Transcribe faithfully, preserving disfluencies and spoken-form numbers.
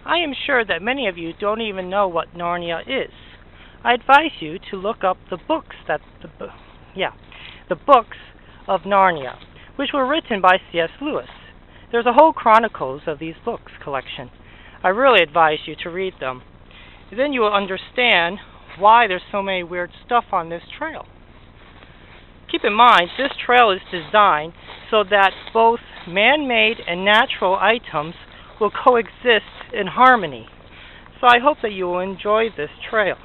I am sure that many of you don't even know what Narnia is. I advise you to look up the books that the yeah, the books of Narnia, which were written by C S Lewis. There's a whole chronicles of these books collection. I really advise you to read them. Then you will understand why there's so many weird stuff on this trail. Keep in mind, this trail is designed so that both man-made and natural items will coexist in harmony. So I hope that you will enjoy this trail.